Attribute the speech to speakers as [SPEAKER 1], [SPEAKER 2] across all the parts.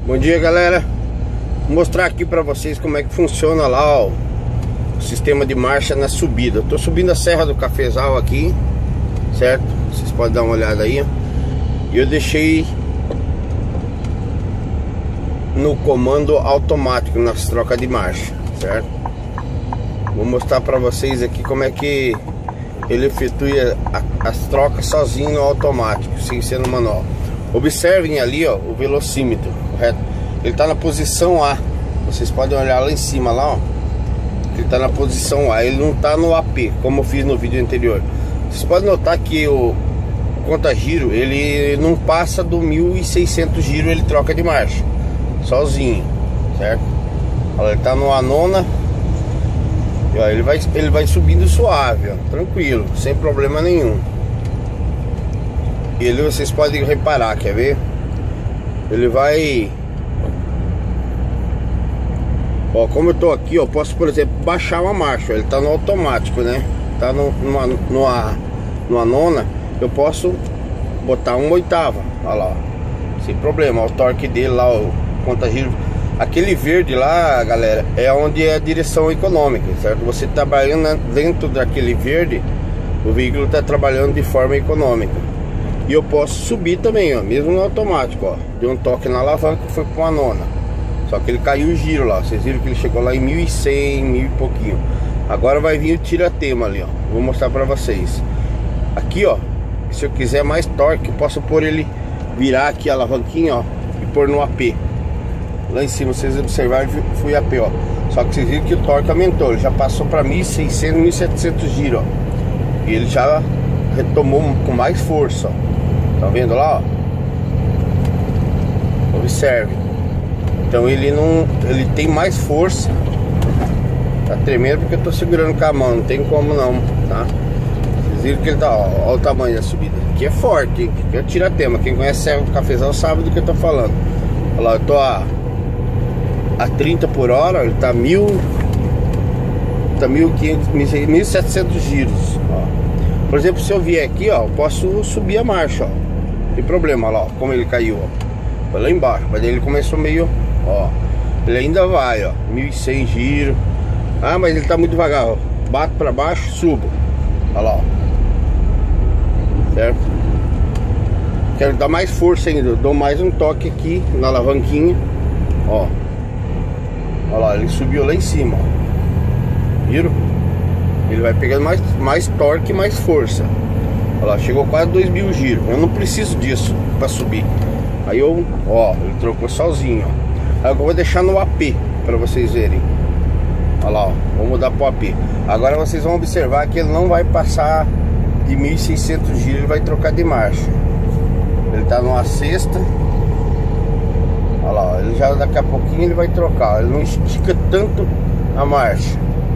[SPEAKER 1] Bom dia, galera. Vou mostrar aqui pra vocês como é que funciona lá o sistema de marcha na subida. Eu tô subindo a Serra do Cafezal aqui, certo? Vocês podem dar uma olhada aí, ó. E eu deixei no comando automático nas trocas de marcha, certo? Vou mostrar pra vocês aqui como é que ele efetua as trocas sozinho no automático, sem ser no manual. Observem ali, ó, o velocímetro, correto? Ele tá na posição A. Vocês podem olhar lá em cima, lá, ó. Ele tá na posição A, ele não tá no AP, como eu fiz no vídeo anterior. Vocês podem notar que o conta-giro, ele não passa do 1.600 giros, ele troca de marcha sozinho, certo? Olha, ele tá no A9. E, ó, ele vai subindo suave, ó, tranquilo, sem problema nenhum. E ele, vocês podem reparar, quer ver? Ele vai... Ó, como eu tô aqui, ó, posso, por exemplo, baixar uma marcha. Ele tá no automático, né? Tá numa nona. Eu posso botar uma oitava. Olha lá, ó. Sem problema. O torque dele lá, o conta-giro. Aquele verde lá, galera, é onde é a direção econômica, certo? Você trabalhando dentro daquele verde, o veículo tá trabalhando de forma econômica. E eu posso subir também, ó, mesmo no automático, ó. Deu um toque na alavanca e foi para uma nona. Só que ele caiu o giro lá. Vocês viram que ele chegou lá em 1.100, 1.000 e pouquinho. Agora vai vir o tiratema ali, ó. Vou mostrar pra vocês. Aqui, ó, se eu quiser mais torque, eu posso pôr ele, virar aqui a alavanquinha, ó, e pôr no AP. Lá em cima, vocês observaram, fui AP, ó. Só que vocês viram que o torque aumentou. Ele já passou pra 1.600, 1.700 giros, ó. E ele já retomou com mais força, ó. Tá vendo lá, ó? Observe. Então ele tem mais força. Tá tremendo porque eu tô segurando com a mão, não tem como não, tá? Vocês viram que ele tá, ó, olha o tamanho da subida. Aqui é forte, hein? Aqui é tiratema. Quem conhece Serra do Cafezal sabe do que eu tô falando. Olha lá, eu tô a 30 por hora, ele tá 1.700 giros, ó. Por exemplo, se eu vier aqui, ó, eu posso subir a marcha, ó. Não tem problema, olha lá, ó, como ele caiu, ó. Foi lá embaixo, mas ele começou meio, ó. Ele ainda vai, ó, 1.100 giros. Ah, mas ele tá muito devagar, ó. Bato pra baixo, subo. Olha lá, ó. Certo? Quero dar mais força ainda. Eu dou mais um toque aqui na alavanquinha. Ó. Olha lá, ele subiu lá em cima, ó. Viram? Ele vai pegando mais torque e mais força. Olha lá, chegou quase 2.000 giros. Eu não preciso disso pra subir. Aí eu, ó, ele trocou sozinho, ó. Aí eu vou deixar no AP pra vocês verem. Olha lá, ó, vou mudar pro AP. Agora vocês vão observar que ele não vai passar de 1.600 giros, ele vai trocar de marcha. Ele tá numa sexta. Olha lá, ó, ele já daqui a pouquinho ele vai trocar. Ele não estica tanto a marcha.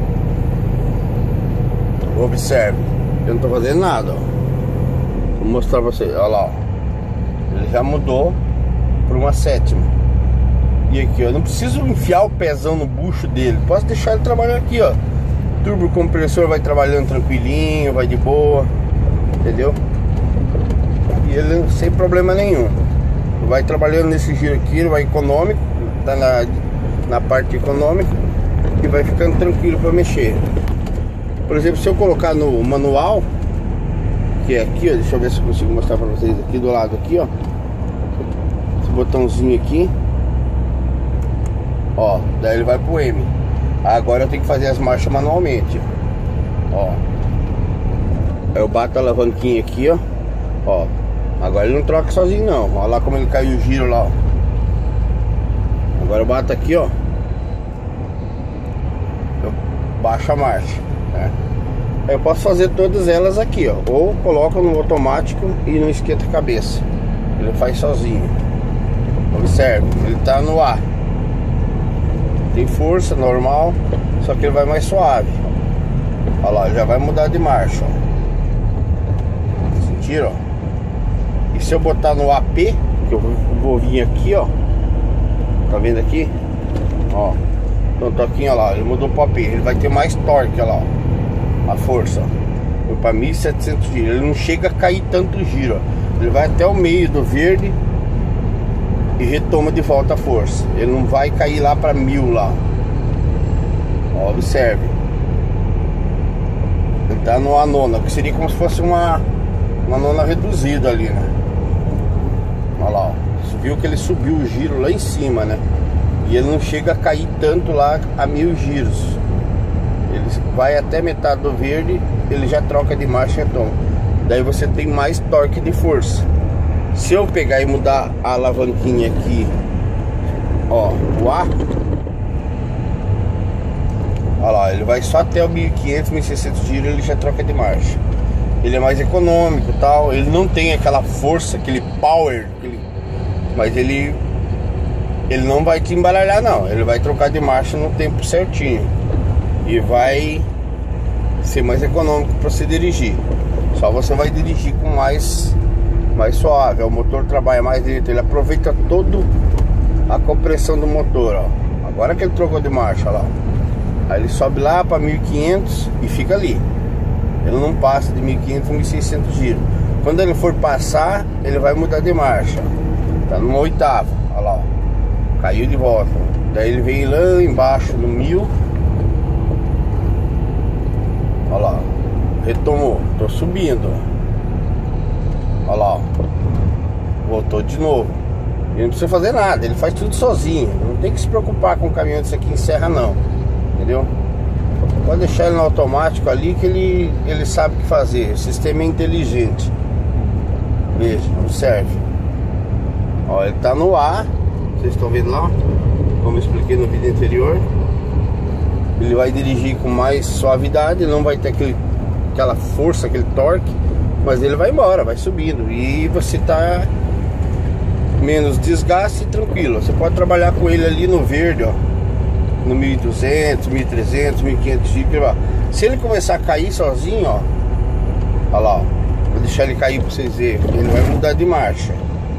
[SPEAKER 1] Observe, eu não tô fazendo nada, ó. Vou mostrar pra vocês, olha lá, ó. Ele já mudou para uma sétima. E aqui, ó, eu não preciso enfiar o pezão no bucho dele. Posso deixar ele trabalhar aqui, ó. Turbo compressor vai trabalhando tranquilinho, vai de boa, entendeu? E ele sem problema nenhum. Vai trabalhando nesse giro aqui, ele vai econômico, tá na parte econômica, e vai ficando tranquilo para mexer. Por exemplo, se eu colocar no manual, que é aqui, ó, deixa eu ver se eu consigo mostrar pra vocês aqui do lado aqui, ó. Esse botãozinho aqui, ó, daí ele vai pro M. Agora eu tenho que fazer as marchas manualmente, ó. Eu bato a alavanquinha aqui, ó. Agora ele não troca sozinho não. Olha lá como ele caiu o giro lá, ó. Agora eu bato aqui, ó. Eu baixo a marcha, né? Eu posso fazer todas elas aqui, ó. Ou coloco no automático e não esquenta a cabeça. Ele faz sozinho. Observe, ele tá no A. Tem força normal, só que ele vai mais suave. Olha lá, já vai mudar de marcha, ó. Sentiram, ó? E se eu botar no AP, que eu vou vir aqui, ó. Tá vendo aqui? Ó. Então um toquinho, ó lá, ele mudou pro AP. Ele vai ter mais torque, ó lá, ó. A força, ó. Foi para 1.700 giros. Ele não chega a cair tanto giro, ó. Ele vai até o meio do verde e retoma de volta a força. Ele não vai cair lá para 1000 lá. Ó, observe. Ele tá numa nona, que seria como se fosse uma nona reduzida ali, né? Olha lá, ó. Você viu que ele subiu o giro lá em cima, né? E ele não chega a cair tanto lá a 1000 giros. Ele vai até metade do verde, ele já troca de marcha e retoma. Daí você tem mais torque de força. Se eu pegar e mudar a alavanquinha aqui, ó, o A, olha lá, ele vai só até o 1500, 1600 giros, ele já troca de marcha. Ele é mais econômico e tal, ele não tem aquela força, aquele power, mas ele não vai te embaralhar não, ele vai trocar de marcha no tempo certinho e vai ser mais econômico para você dirigir. Só você vai dirigir com mais suave, o motor trabalha mais direito, ele aproveita todo a compressão do motor, ó. Agora que ele trocou de marcha, ó lá. Aí ele sobe lá para 1500 e fica ali. Ele não passa de 1500 a 1600 giros. Quando ele for passar, ele vai mudar de marcha. Tá no oitavo, ó lá, ó. Caiu de volta. Daí ele vem lá embaixo no 1000. Ó lá, retomou, tô subindo. Olha lá, ó. Voltou de novo. Ele não precisa fazer nada, ele faz tudo sozinho. Não tem que se preocupar com o caminhão disso aqui em serra não. Entendeu? Pode deixar ele no automático ali que ele sabe o que fazer. O sistema é inteligente. Veja, observe. Ó, ele tá no A. Vocês estão vendo lá? Como eu expliquei no vídeo anterior. Ele vai dirigir com mais suavidade. Ele não vai ter aquela força, aquele torque. Mas ele vai embora, vai subindo. E você tá menos desgaste e tranquilo. Você pode trabalhar com ele ali no verde, ó, no 1200, 1300, 1500 giros. Se ele começar a cair sozinho, ó, olha lá, ó, vou deixar ele cair pra vocês verem. Ele vai mudar de marcha.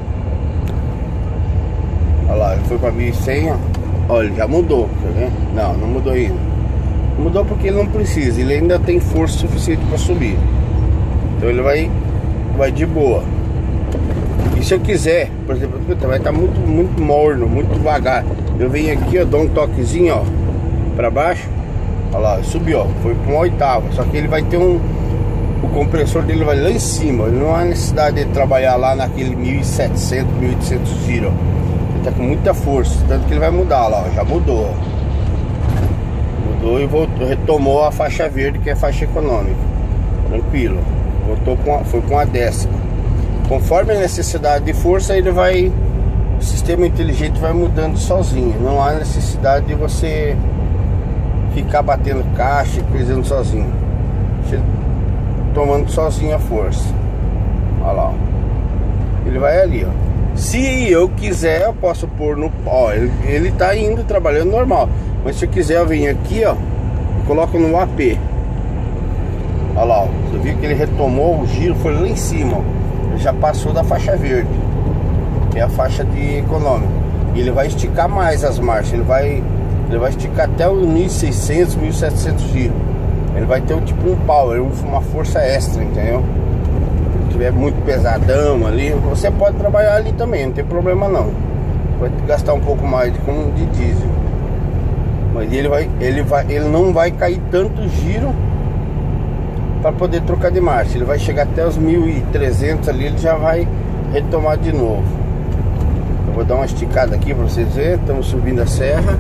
[SPEAKER 1] Olha lá, ele foi pra 1100, ó. Olha, ele já mudou, tá vendo? Não mudou ainda. Mudou porque ele não precisa. Ele ainda tem força suficiente para subir. Então ele vai de boa. E se eu quiser, por exemplo, vai estar muito morno, muito devagar. Eu venho aqui, ó, dou um toquezinho, ó, para baixo. Olha lá, subiu, ó, foi para uma oitava. Só que ele vai ter o compressor dele vai lá em cima. Ele não há necessidade de trabalhar lá naquele 1700, 1800 giros. Ele tá com muita força, tanto que ele vai mudar lá, ó, já mudou. Mudou e voltou, retomou a faixa verde, que é a faixa econômica. Tranquilo. Voltou foi com a 10ª. Conforme a necessidade de força, o sistema inteligente vai mudando sozinho. Não há necessidade de você ficar batendo caixa e coisando sozinho. Tomando sozinho a força. Olha lá, ó. Ele vai ali, ó. Se eu quiser, eu posso pôr no... Ó, ele tá indo, trabalhando normal. Mas se eu quiser, eu venho aqui, ó, e coloco no AP. Olha lá, ó. Você viu que ele retomou o giro, foi lá em cima, ó. Ele já passou da faixa verde, que é a faixa de econômico. E ele vai esticar mais as marchas. Ele vai esticar até os 1600, 1700 giros. Ele vai ter tipo um power, uma força extra, entendeu? Se tiver muito pesadão ali, você pode trabalhar ali também, não tem problema não. Vai gastar um pouco mais de diesel. Mas ele não vai cair tanto giro para poder trocar de marcha. Ele vai chegar até os 1300 ali, ele já vai retomar de novo. Eu vou dar uma esticada aqui para vocês verem. Estamos subindo a serra.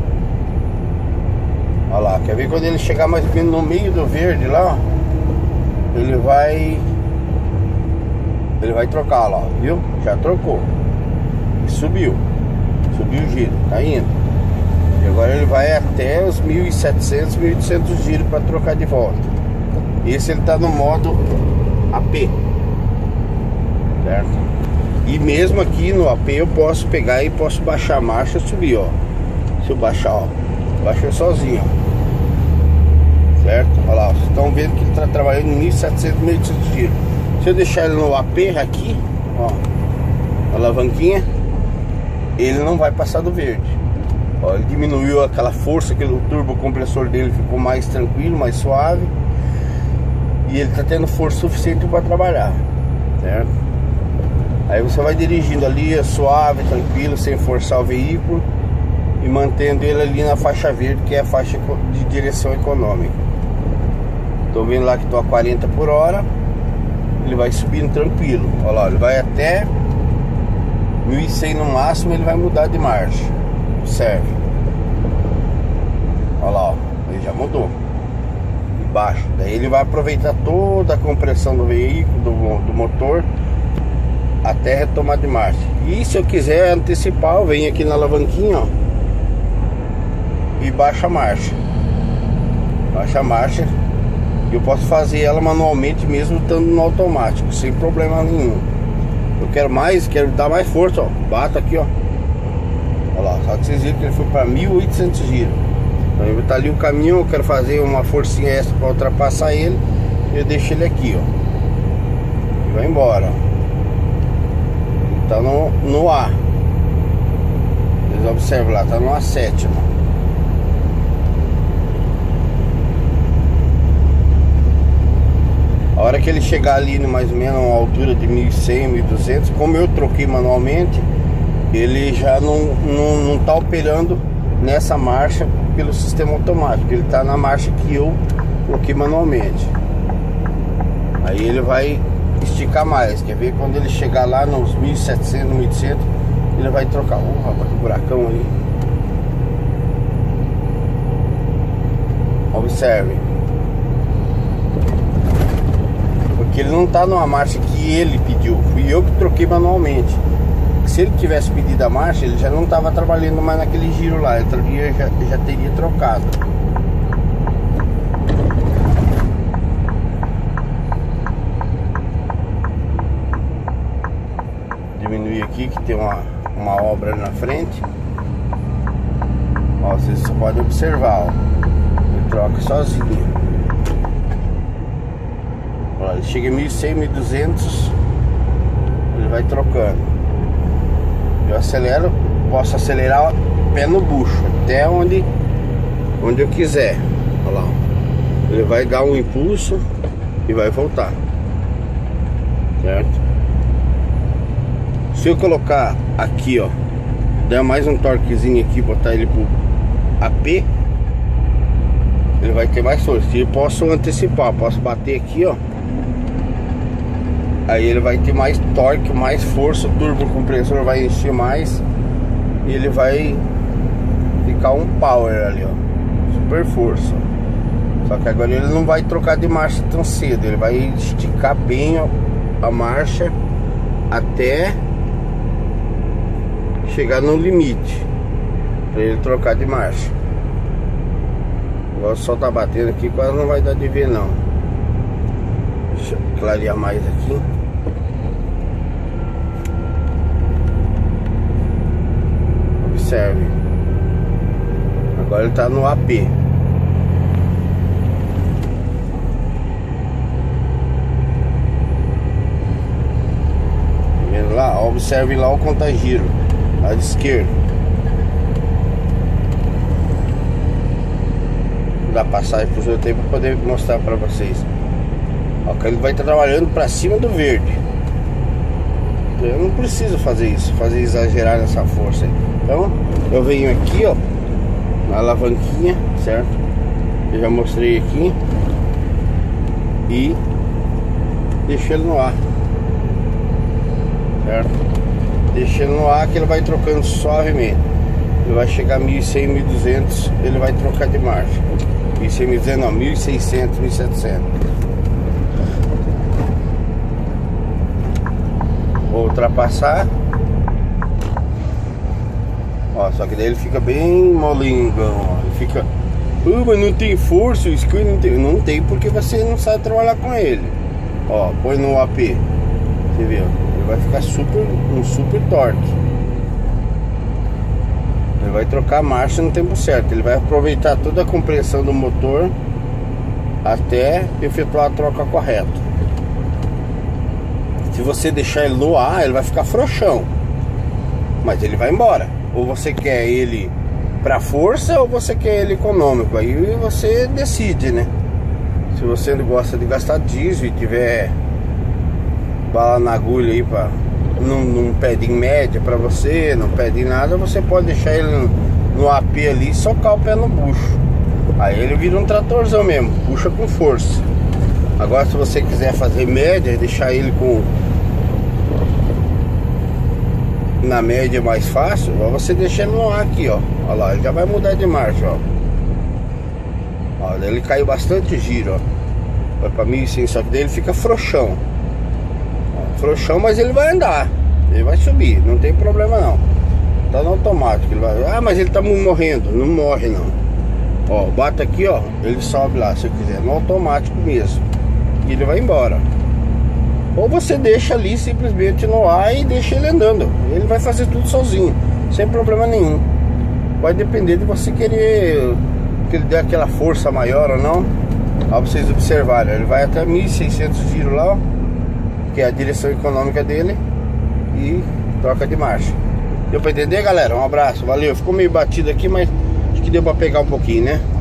[SPEAKER 1] Olha lá, quer ver quando ele chegar mais ou menos no meio do verde lá, ó, ele vai trocar lá, ó, viu? Já trocou. E subiu o giro, tá indo. E agora ele vai até os 1700, 1800 giros para trocar de volta. Esse ele tá no modo AP, certo? E mesmo aqui no AP eu posso pegar e posso baixar a marcha e subir, ó. Se eu baixar, ó, baixou sozinho, ó. Certo? Olha lá, vocês estão vendo que ele está trabalhando em 1700, 1800 giros. Se eu deixar ele no AP aqui, ó, a alavanquinha, ele não vai passar do verde. Ó, ele diminuiu aquela força, o turbo compressor dele ficou mais tranquilo, mais suave. E ele está tendo força suficiente para trabalhar, certo? Aí você vai dirigindo ali, suave, tranquilo, sem forçar o veículo e mantendo ele ali na faixa verde, que é a faixa de direção econômica. Tô vendo lá que tô a 40 por hora. Ele vai subindo tranquilo. Olha lá, ele vai até 1.100 no máximo, ele vai mudar de marcha. Observe. Olha lá, ó, ele já mudou. Baixo. Daí ele vai aproveitar toda a compressão do veículo, do motor, até retomar de marcha. E se eu quiser antecipar, eu venho aqui na alavanquinha, ó, e baixa a marcha. Baixa a marcha. Eu posso fazer ela manualmente mesmo estando no automático, sem problema nenhum. Eu quero dar mais força, ó. Bato aqui, ó. Olha lá, só que vocês viram que ele foi para 1.800 giros. Então tá ali o caminhão, eu quero fazer uma forcinha extra para ultrapassar ele. Eu deixo ele aqui, ó. E vai embora, ó. Tá no A. Vocês observam lá, tá no A7, ó. A hora que ele chegar ali no mais ou menos uma altura de 1.100, 1.200, como eu troquei manualmente, ele já não tá operando nessa marcha pelo sistema automático. Ele tá na marcha que eu coloquei manualmente. Aí ele vai esticar mais. Quer ver? Quando ele chegar lá nos 1.700, 1.800, ele vai trocar. Rapaz, que buracão ali. Observe. Porque ele não tá numa marcha que ele pediu. Fui eu que troquei manualmente. Se ele tivesse pedido a marcha, ele já não estava trabalhando mais naquele giro lá. Ele já teria trocado. Diminuir aqui que tem uma obra na frente. Ó, vocês podem observar, ó. Ele troca sozinho. Ó, ele chega em 1.100, 1.200. Ele vai trocando. Eu acelero, posso acelerar pé no bucho, até onde eu quiser. Olha lá, ele vai dar um impulso e vai voltar, certo? Se eu colocar aqui, ó, der mais um torquezinho aqui, botar ele pro AP, ele vai ter mais força. E eu posso antecipar, posso bater aqui, ó. Aí ele vai ter mais torque, mais força, o turbocompressor vai encher mais e ele vai ficar um power ali, ó, super força. Só que agora ele não vai trocar de marcha tão cedo, ele vai esticar bem, ó, a marcha até chegar no limite para ele trocar de marcha. Agora só tá batendo aqui, quase não vai dar de ver não. Deixa eu clarear mais aqui. Observe. Agora ele tá no AP. Vendo lá? Observe lá o contagiro, lado esquerdo. Vou dar passagem pro seu tempo para poder mostrar para vocês. Ó, que ele vai estar trabalhando para cima do verde. Eu não preciso fazer isso, fazer exagerar nessa força aí. Então eu venho aqui, ó, na alavanquinha, certo? Eu já mostrei aqui. E deixo ele no ar, certo? Deixo ele no ar que ele vai trocando suavemente. Ele vai chegar a 1.100, 1.200, ele vai trocar de marcha. 1.100, 1.200 não, 1.600, 1.700. Vou ultrapassar. Ó, só que daí ele fica bem molingão, ó. Ele fica, mas não tem força, o Scooter não tem porque você não sabe trabalhar com ele. Ó, põe no AP. Você vê, ó, ele vai ficar um super torque. Ele vai trocar a marcha no tempo certo. Ele vai aproveitar toda a compressão do motor até efetuar a troca correta. Se você deixar ele no ar, ele vai ficar frouxão, mas ele vai embora. Ou você quer ele pra força ou você quer ele econômico. Aí você decide, né? Se você gosta de gastar diesel e tiver bala na agulha aí pra não pede em média pra você, não pede em nada, você pode deixar ele no AP ali e socar o pé no bucho. Aí ele vira um tratorzão mesmo, puxa com força. Agora se você quiser fazer média, deixar ele com na média mais fácil, você deixa ele no ar aqui, ó. Olha lá, ele já vai mudar de marcha, ó. Ó, ele caiu bastante giro, ó. Vai pra 1.100, só que dele fica frouxão. Ó, frouxão, mas ele vai andar. Ele vai subir, não tem problema não. Tá no automático, ele vai... Ah, mas ele tá morrendo. Não morre não. Ó, bata aqui, ó. Ele sobe lá, se eu quiser, no automático mesmo. E ele vai embora. Ou você deixa ali simplesmente no ar e deixa ele andando. Ele vai fazer tudo sozinho, sem problema nenhum. Vai depender de você querer que ele dê aquela força maior ou não. Ó, pra vocês observarem, ele vai até 1.600 giros lá, ó, que é a direção econômica dele. E troca de marcha. Deu pra entender, galera? Um abraço, valeu. Ficou meio batido aqui, mas acho que deu pra pegar um pouquinho, né?